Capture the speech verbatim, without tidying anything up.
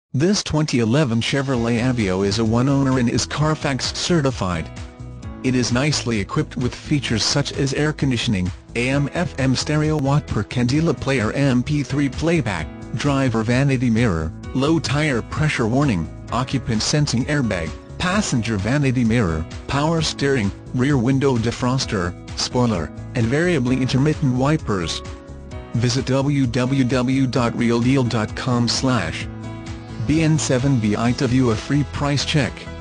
This twenty eleven Chevrolet AVEO is a one-owner and is Carfax certified. It is nicely equipped with features such as air conditioning, A M F M stereo watt-per candela player M P three playback, driver vanity mirror, low tire pressure warning, occupant sensing airbag, passenger vanity mirror, power steering, rear window defroster, spoiler, and variably intermittent wipers. Visit w w w dot real deal dot com slash B N seven B I to view a free price check.